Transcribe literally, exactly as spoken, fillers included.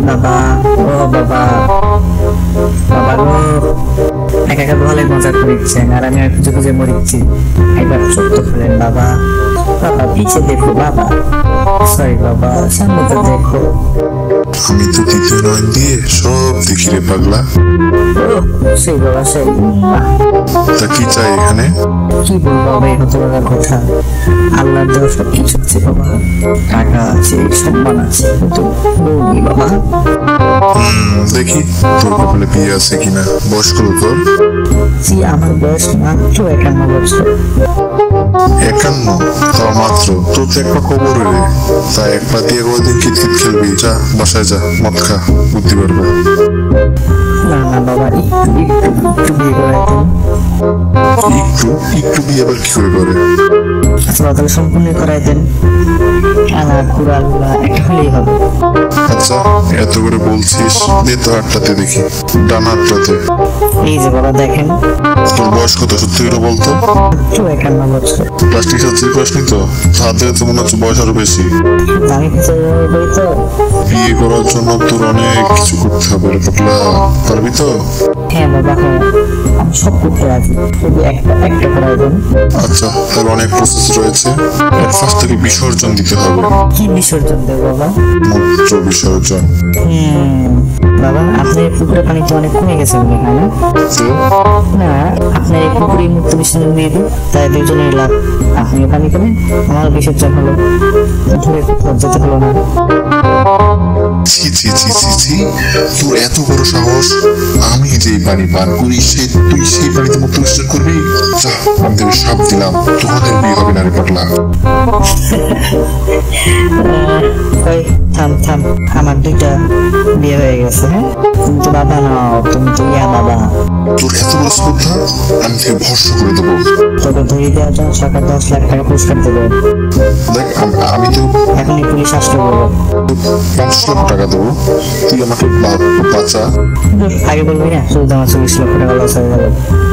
বাবা, ও বাবা, বাবা গো, একা একা ভালোই মজা করছেন আর আমি আর খুঁজে খুঁজে মরিচ্ছি। একবার চোখ তো খুলেন বাবা, বাবা পিছে দেখো বাবা, সরি বাবা সামনে তো দেখো। আমি তো দ্বিতীয় নয়ন দিয়ে সব দেখি রে পাগলা। ও সেই বাবা সেই, তা কি চাই এখানে? কি বলবো বাবা এই হতে পারার কথা, আল্লাহর দেওয়া সব কিছু আছে বাবা, টাকা আছে সম্মান আছে, কিন্তু বউ নেই বাবা। হম দেখি তোর কপালে বিয়ে আছে কিনা। বয়স কত তোর? জি আমার বয়স মাত্র একান্ন বছর। একান্ন? তাও মাত্র? তোর তো একটা খবর রে, তা এক পা দিয়ে কদিন কিতকিত খেলবি? যা বাসায় যা, মদ খা, বুদ্ধি পারবে। না না বাবা, একটু একটু একটু বিয়ে করাই দেন। একটু একটু বিয়ে আবার কি করে করে? আচ্ছা বাবা তাহলে সম্পূর্ণ করাই দেন, আনা কুড়ালুলা একটা হলেই হবে। আচ্ছা এত করে বলছিস, দে তো হাতটাতে দেখি, ডান হাতটাতে। এই যে বাবা দেখেন। তোর বয়স কত সত্যি করে বলতো? মাত্র একান্ন বছর। প্লাস্টিক সার্জারি করিসনি তো? হাতে তো মনে হচ্ছে বয়স আরো বেশি। আমি কিছু বলি তো, বিয়ে করার জন্য তোর অনেক কিছু করতে হবে রে পাগলা, পারবি তো? হ্যাঁ বাবা হ্যাঁ, আমি সব করতে রাজি, শুধু একটা একটা করাই দেন। আচ্ছা তার অনেক প্রসেস রয়েছে। ফার্স্ট থেকে বিসর্জন দিতে হবে। কি বিসর্জন দেবো বাবা? মূত্র বিসর্জন। হম বাবা আপনার এই পুকুরের পানি তো অনেক কমে গেছে মনে হয় না? তো না আপনার এই পুকুরে মুক্ত বিসর্জন দিয়ে দিই, তাই দুজনের লাভ, আপনিও পানি কমেন আমার বিসর্জন হলো, ধরে যেতে হলো না। ছি ছি ছি ছি ছি, তোর এত বড় সাহস! আমি যে পানি পান করি সে তুই সেই পানিতে মূত্র বিসর্জন করবি? যা, আমি তোকে সাপ দিলাম, তোমাদের বিয়ে হবে না রে পাগলা। ওই থাম থাম, আমার দুইটা বিয়ে হয়ে গেছে। হ্যাঁ তুমি তো বাবা নাও, তুমি তো ইয়া বাবা। তোর এত বড় শ্রদ্ধা, আমি তোকে ভস্য করে দেবো। তোকে ধরিয়ে দেওয়ার জন্য সরকার দশ লাখ টাকা পুরস্কার দেবে। দেখ আম- আমি তো এখনই পুলিশ আসতে বলবো। পঞ্চাশ লক্ষ টাকা দেবো, তুই আমাকে বা- বাঁচা। আগে বলবি না, শুধু আমার চল্লিশ লক্ষ টাকা লস হয়ে গেল।